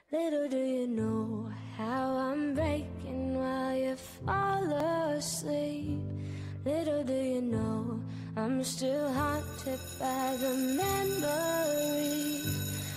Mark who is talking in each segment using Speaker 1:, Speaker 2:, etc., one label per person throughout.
Speaker 1: Little do you know how I'm breaking while you fall asleep. Little do you know I'm still haunted by the memories.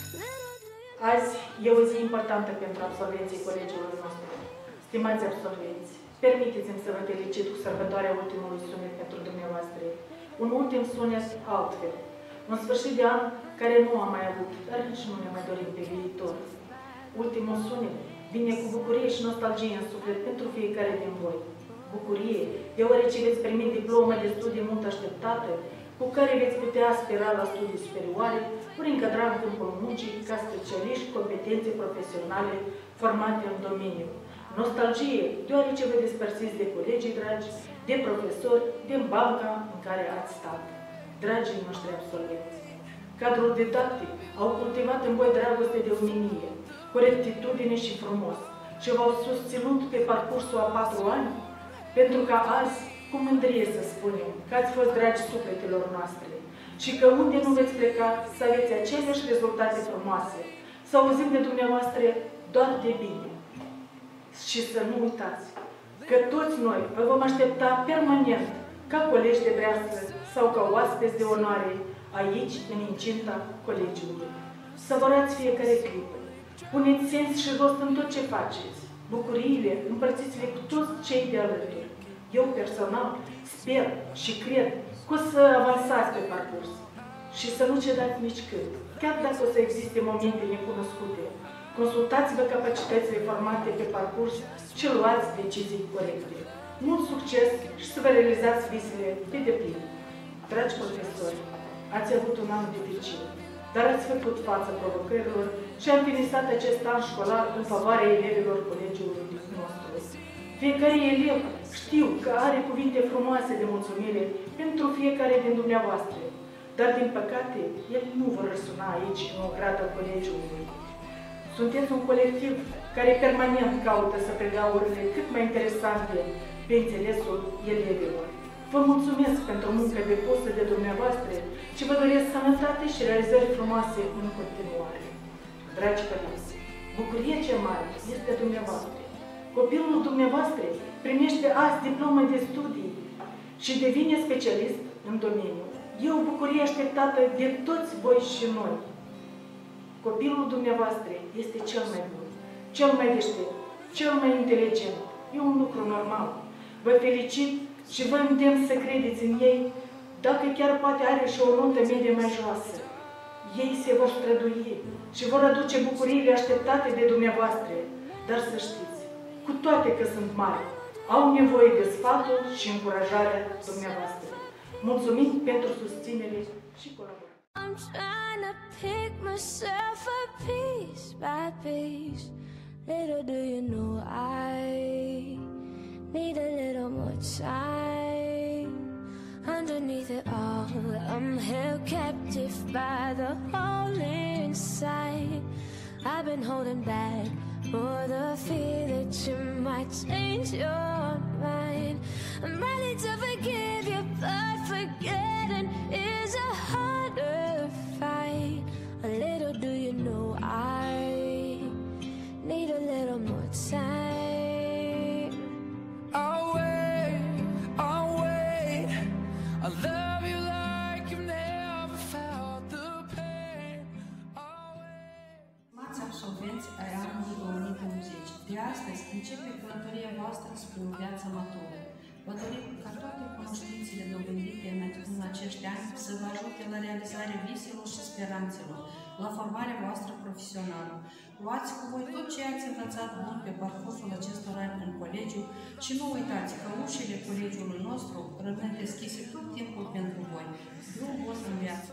Speaker 2: Azi e o zi importantă pentru absolvenții colegiului nostru. Stimați absolvenți, permiteți-mi să vă felicit cu sărbătoarea ultimului sunet pentru dumneavoastră. Un ultim sunet altfel. Un sfârșit de an care nu am mai avut, dar nici nu ne mai dorim pe viitor. Ultimul sunet vine cu bucurie și nostalgie în suflet pentru fiecare din voi. Bucurie, deoarece veți primi diplomă de studii mult așteptată, cu care veți putea aspira la studii superioare, ori încadra în câmpul muncii ca specialiști competențe profesionale formate în domeniu. Nostalgie, deoarece vă despărțiți de colegii dragi, de profesori, din banca în care ați stat. Dragii noștri absolvenți, cadrul didactic au cultivat în voi dragoste de omenie, corectitudine și frumos și v-au susținut pe parcursul a 4 ani, pentru ca azi, cu mândrie să spunem, că ați fost dragi sufletelor noastre și că unde nu veți pleca să aveți aceleași rezultate frumoase, să auzim de dumneavoastră doar de bine. Și să nu uitați că toți noi vă vom aștepta permanent ca colegi de breaslă sau ca oaspeți de onoare aici, în incinta colegiului. Săvărați fiecare clipă. Puneți sens și rost în tot ce faceți. Bucuriile împărțiți-le cu toți cei de alături. Eu personal sper și cred că o să avansați pe parcurs și să nu cedați nici când, chiar dacă o să existe momente necunoscute. Consultați-vă capacitățile formate pe parcurs și luați decizii corecte. Mult succes și să vă realizați visele pe deplin. Dragi profesori, ați avut un an dificil, dar ați făcut față provocărilor și am finisat acest an școlar în favoarea elevilor colegiului nostru. Fiecare elev știu că are cuvinte frumoase de mulțumire pentru fiecare din dumneavoastră, dar din păcate ele nu vor răsuna aici în ograda colegiului. Sunteți un colectiv care permanent caută să predea orele cât mai interesante pe înțelesul elevilor. Vă mulțumesc pentru munca depusă de dumneavoastră și vă doresc sănătate și realizări frumoase în continuare. Dragi părinți, bucuria cea mare este a dumneavoastră. Copilul dumneavoastră primește azi diplomă de studii și devine specialist în domeniu. E o bucurie așteptată de toți voi și noi. Copilul dumneavoastră este cel mai bun, cel mai deștept, cel mai inteligent. E un lucru normal. Vă felicit și vă îndemn să credeți în ei, dacă chiar poate are și o notă medie mai joasă. Ei se vor strădui și vor aduce bucuriile așteptate de dumneavoastră, dar să știți, cu toate că sunt mari, au nevoie de sfatul și încurajarea dumneavoastră. Mulțumim pentru susținere și colaborare.
Speaker 1: I'm trying to pick myself up piece by piece. Little do you know I need a little more time. Underneath it all, I'm held captive by the hole inside. I've been holding back for the fear that you might change your mind. I'm ready to forgive you, but forgetting is a harder fight. A little do you know I need a little more time.
Speaker 3: I'll wait, I'll love you like you've never felt the pain.
Speaker 4: Stimați absolvenți ai anului 2020, de astăzi începe călătoria voastră spre o viață matură. Vă dorim ca toate cunoștințele dobândite în acești ani să vă ajute la realizarea viselor și speranțelor, la formarea voastră profesională. Luați cu voi tot ce ați învățat bun pe parcursul acestor ani în colegiu și nu uitați că ușile colegiului nostru rămân deschise tot timpul pentru voi. Drumul vostru în viață!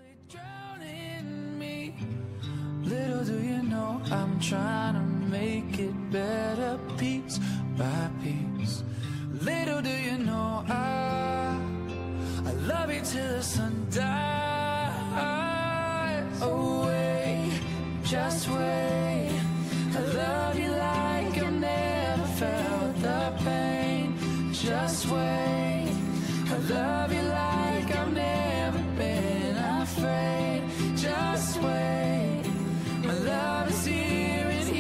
Speaker 3: Little do you know I'm trying to make it better piece by piece. Little do you know I love you till the sun dies. Oh wait, just wait. I love you like I've never felt the pain. Just wait. I love you like I've never been afraid. Just wait. My love is here and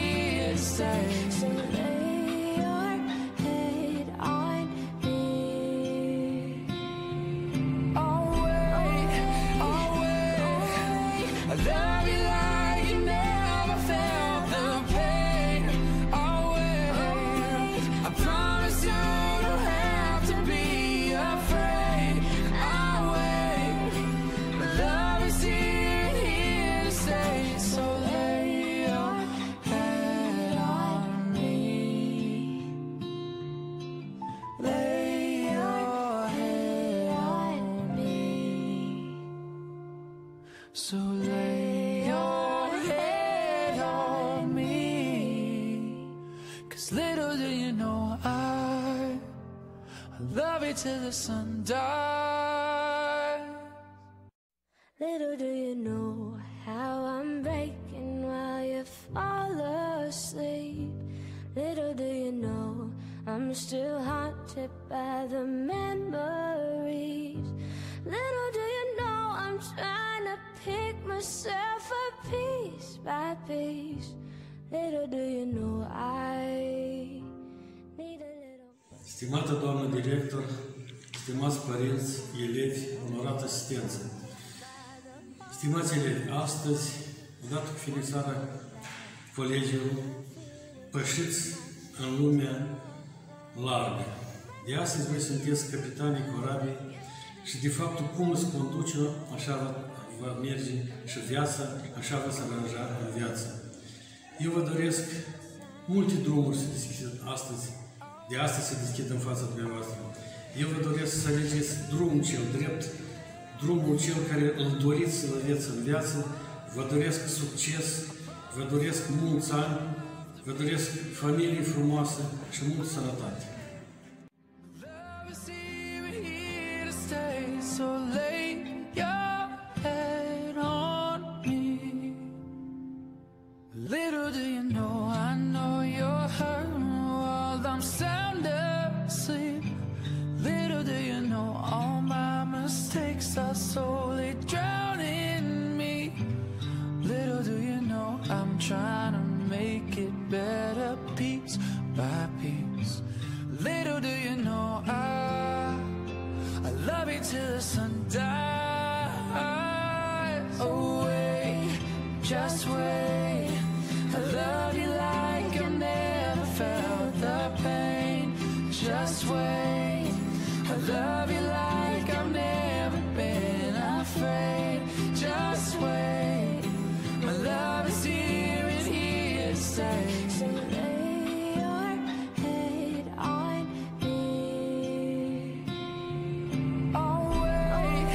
Speaker 3: know I love you till the sun dies.
Speaker 1: Little do you know how I'm breaking while you fall asleep. Little do you know I'm still haunted by the memories. Little do you know I'm trying to pick myself up piece by piece. Little do you know I need a little.
Speaker 5: Stimată doamnă director, stimați părinți, elevi, onorată asistență. Stimați elevi, astăzi, odată cu ființarea colegiului, pășiți în lumea largă. De astăzi voi sunteți capitanii corabei și de faptul cum îți conduce, așa va merge și viața, așa va se aranja în viață. Eu vă doresc multe drumuri să deschid astăzi, de astăzi se deschid în fața dumneavoastră. Eu vă doresc să alegeți drumul cel drept, drumul cel care îl doriți să-l aveți în viață. Vă doresc succes, vă doresc mulți ani, vă doresc familie frumoasă și multă sănătate.
Speaker 3: Love is here to stay, so lay your head on me. Little do you know, I know you're hurt while I'm sound asleep. Little do you know, all my mistakes are slowly drowning me. Little do you know, I'm trying to make it better piece by piece. Little do you know, I love you till the sun dies. Oh wait, just wait. I love you like I've never felt the pain. Just wait. I love you like I've never been afraid. Just wait. My love is here and here to stay.
Speaker 1: So lay your head on me.
Speaker 3: Oh wait,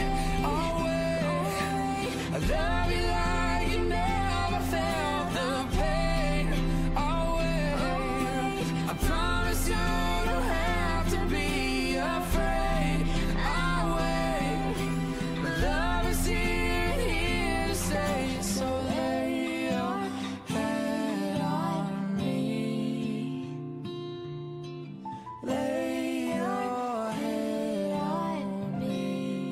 Speaker 3: I love you like you never felt the pain. Oh wait, I promise you don't have to be afraid. Oh wait, my love is here and here to stay. So lay your head on me. Lay your head on me.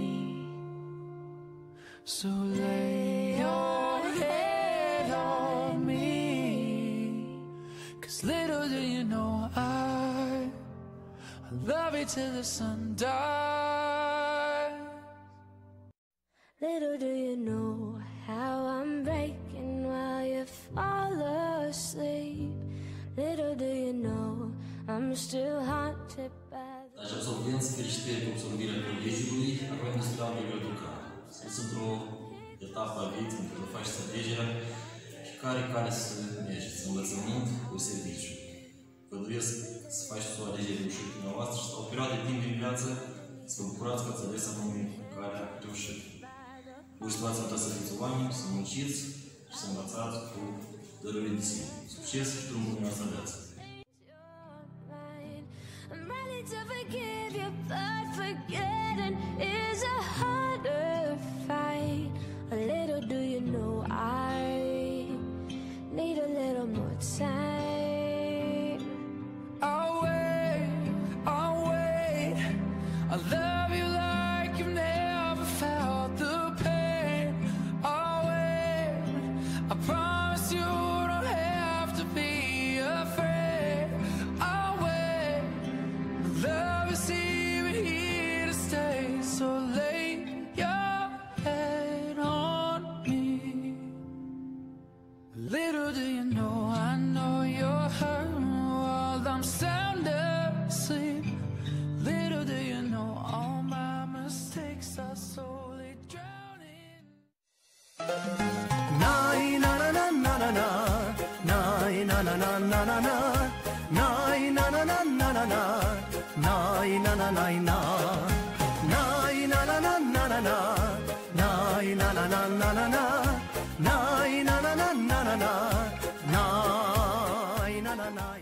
Speaker 3: So lay your head on me. 'Cause little do you know I love you till the sun dies.
Speaker 1: Little do you know how I'm breaking while you fall asleep. Little do you know I'm still haunted by the
Speaker 6: Dragi absolvenți, felicitări cu absolvirea colegiului, avem un studiat de educat. Sunteți într-o etapă a vieții, în care faceți alegerea și care să mergeți, învățământ cu serviciu. Vă doresc să faceți o alegere reușită dumneavoastră și la o perioadă de timp din viață să vă bucurați că ați ales anume calea reușită. Voi situația ta să fiți oameni, să munciți și să învățați cu dărurile de sine. Succes și drumul dumneavoastră în viață!
Speaker 1: I'm ready to forgive you, but forgetting is a harder fight. A little do you know I need a little more time.
Speaker 3: I'll wait. I love you like you've never felt the pain. I'll wait. I promise you don't have to be afraid. I'll wait. Love is here and here to stay. So lay your head on me. Little do you know, I know you're hurt while I'm sound asleep. Little do you know, all my mistakes are slowly drowning.
Speaker 7: Nai na na na na na na, nai na na na na na na, nai na na na na na na, nai na na na na, nai na na na na na na, nai na na na na na na, nai na na na na na na, nai na na na na.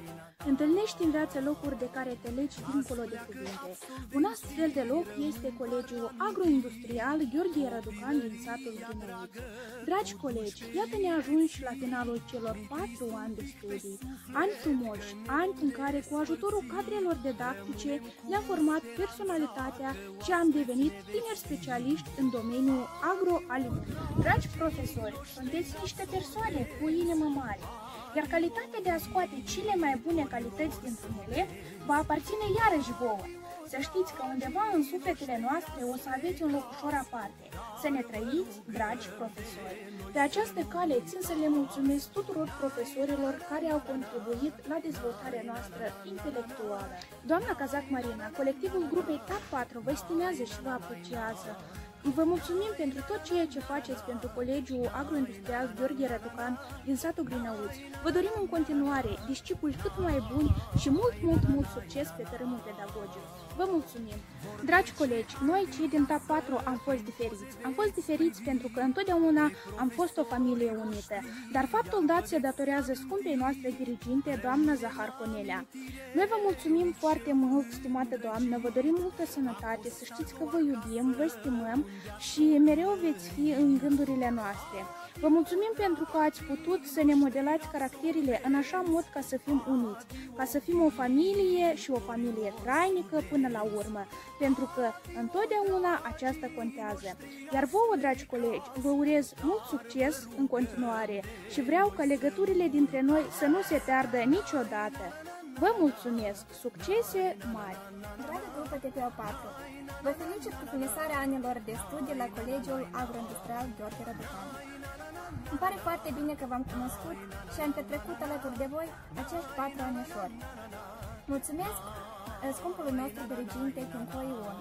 Speaker 8: Întâlnești în viață locuri de care te legi dincolo de cuvinte. Un astfel de loc este Colegiul Agroindustrial Gheorghe Răducan din satul Ghinăuț. Dragi colegi, iată-ne ajunși la finalul celor 4 ani de studii. Ani frumoși, ani în care cu ajutorul cadrelor didactice ne-am format personalitatea și am devenit tineri specialiști în domeniul agroalimentar. Dragi profesori, sunteți niște persoane cu inimă mare, iar calitatea de a scoate cele mai bune calități dintr-un elev va aparține iarăși vouă. Să știți că undeva în sufletele noastre o să aveți un locușor aparte. Să ne trăiți, dragi profesori. Pe această cale țin să le mulțumesc tuturor profesorilor care au contribuit la dezvoltarea noastră intelectuală. Doamna Cazac Marina, colectivul grupei TAP 4 vă estimează și vă apreciază. Vă mulțumim pentru tot ceea ce faceți pentru Colegiul Agroindustrial Gheorghe Răducan din satul Grinăuț. Vă dorim în continuare discipuli cât mai buni și mult succes pe tărâmul pedagogic. Vă mulțumim! Dragi colegi, noi cei din TAP 4 am fost diferiți. Am fost diferiți pentru că întotdeauna am fost o familie unită, dar faptul dat se datorează scumpei noastre diriginte, doamna Zahar Conelea. Noi vă mulțumim foarte mult, stimată doamnă, vă dorim multă sănătate, să știți că vă iubim, vă stimăm și mereu veți fi în gândurile noastre. Vă mulțumim pentru că ați putut să ne modelați caracterile în așa mod ca să fim uniți, ca să fim o familie și o familie trainică până la urmă, pentru că întotdeauna aceasta contează. Iar vouă, dragi colegi, vă urez mult succes în continuare și vreau ca legăturile dintre noi să nu se piardă niciodată. Vă mulțumesc! Succese mari!
Speaker 9: Dragă grupă TPA4, vă felicit cu finisarea anilor de studii la Colegiul Agroindustrial Gheorghe Răducan. Îmi pare foarte bine că v-am cunoscut și am petrecut alături de voi acești 4 anișori. Mulțumesc scumpului nostru diriginte Tinco Ion.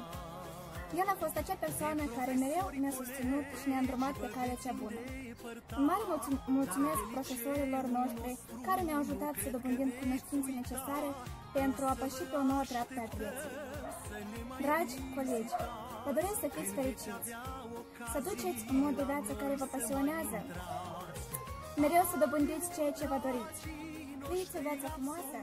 Speaker 9: El a fost acea persoană care mereu ne-a susținut și ne-a îndrumat pe calea cea bună. Un mare mulțumesc profesorilor noștri care ne-au ajutat să dobândim cunoștințe necesare pentru a păși pe o nouă treaptă a vieții. Dragi colegi, vă doresc să fiți fericiți, să duceți un mod de viață care vă pasionează, mereu să dobândiți ceea ce vă doriți. Trăiți o viață frumoasă!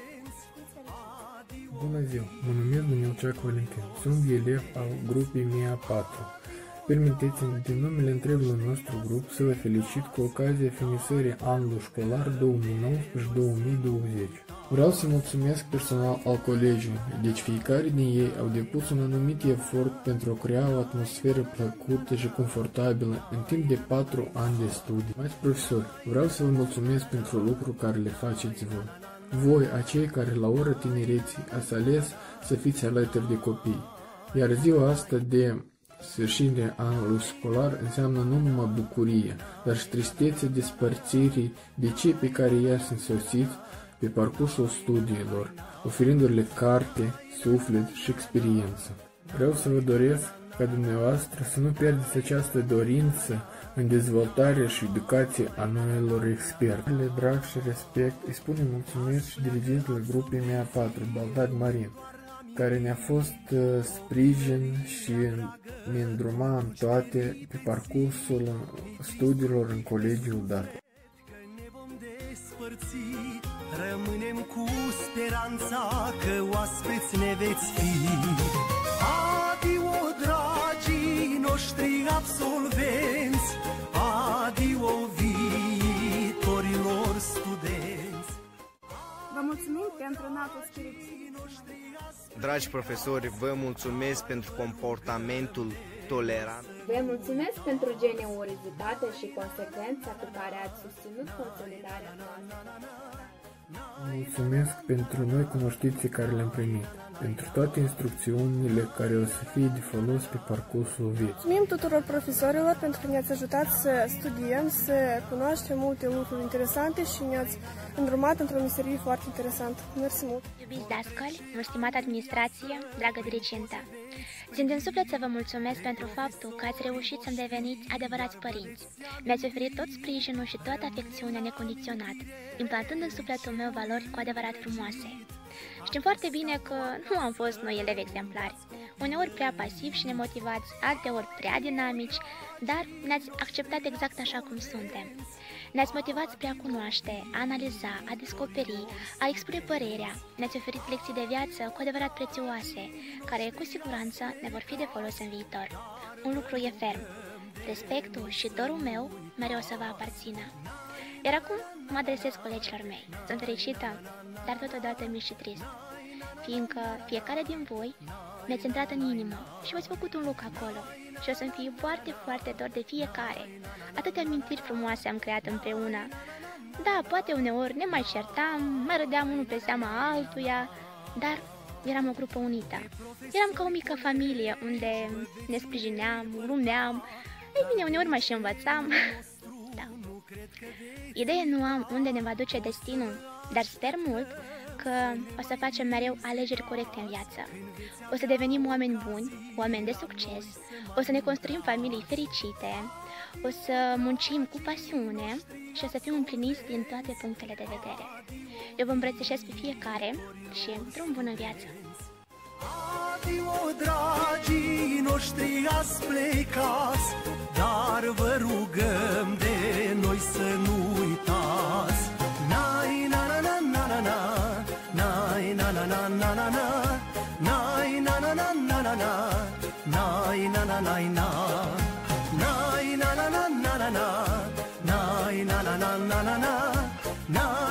Speaker 10: Bună ziua! Mă numesc Danielceac Valentin. Sunt elev al grupii MIA 4. Permiteți-mi din numele întregului nostru grup să vă felicit cu ocazia finisării anului școlar 2019-2020. Vreau să mulțumesc personal al colegiului, deci fiecare din ei au depus un anumit efort pentru a crea o atmosferă plăcută și confortabilă în timp de 4 ani de studii. Mai profesori, vreau să vă mulțumesc pentru lucrul care le faceți voi. Voi, acei care la ora tinereții ați ales să fiți alături de copii, iar ziua asta de sfârșirea anului școlar înseamnă nu numai bucurie, dar și tristețea despărțirii de cei pe care i-ați însoțit pe parcursul studiilor, oferindu-le carte, suflet și experiență. Vreau să vă doresc ca dumneavoastră să nu pierdeți această dorință în dezvoltarea și educație a noilor experți. Le drag și respect, îi spunem mulțumesc și dirigentului grupei MIA 4, Baldad Marin, care ne-a fost sprijin și ne îndruma în toate pe parcursul studiilor în colegiul dat.
Speaker 7: Rămânem cu speranța că oaspeți ne veți fi. Adio, dragii noștri absolvenți, adio, viitorilor studenți.
Speaker 9: Vă mulțumim pentru înaltul spirit.
Speaker 11: Dragi profesori, vă mulțumesc pentru comportamentul tolerant.
Speaker 12: Vă mulțumesc pentru generozitatea și consecvența cu care ați susținut consolidarea noastră.
Speaker 10: Mulțumesc pentru noi cunoștințe care le-am primit, pentru toate instrucțiunile care o să fie de folos pe parcursul vieții.
Speaker 13: Mulțumim tuturor profesorilor pentru că ne-ați ajutat să studiem, să cunoaștem multe lucruri interesante și ne-ați îndrumat într-o meserie foarte interesantă. Mersi mult!
Speaker 14: Iubiți dascăli, mult stimată administrație, dragă dirigintă, țin din suflet să vă mulțumesc pentru faptul că ați reușit să-mi deveniți adevărați părinți. Mi-ați oferit tot sprijinul și toată afecțiunea necondiționat, implantând în sufletul meu valori cu adevărat frumoase. Știm foarte bine că nu am fost noi elevi exemplari. uneori prea pasivi și nemotivați, alteori prea dinamici, dar ne-ați acceptat exact așa cum suntem. Ne-ați motivat spre a cunoaște, a analiza, a descoperi, a expune părerea. Ne-ați oferit lecții de viață cu adevărat prețioase, care cu siguranță ne vor fi de folos în viitor. Un lucru e ferm. Respectul și dorul meu mereu să vă aparțină. Iar acum mă adresez colegilor mei. Sunt fericită, dar totodată mi-e și trist, fiindcă fiecare din voi mi-ați intrat în inimă și v-ați făcut un loc acolo și o să-mi fie foarte, foarte dor de fiecare. Atâtea amintiri frumoase am creat împreună. Da, poate uneori ne mai certam, mai râdeam unul pe seama altuia, dar eram o grupă unită. Eram ca o mică familie unde ne sprijineam, glumeam, ei bine, uneori mai și învățam. Da. Ideea nu am unde ne va duce destinul, dar sper mult că o să facem mereu alegeri corecte în viață. O să devenim oameni buni, oameni de succes, o să ne construim familii fericite, o să muncim cu pasiune și o să fim împliniți din toate punctele de vedere. Eu vă îmbrățișez pe fiecare și drum bun în viață!
Speaker 7: Adio, dragii noștri, ați plecați, dar vă rugăm de noi să nu uitați. Nai na na na na na na, nai na na na na na na, nai na na na na na na, nai na na na na, nai na na na na na, nai na na na na na, nai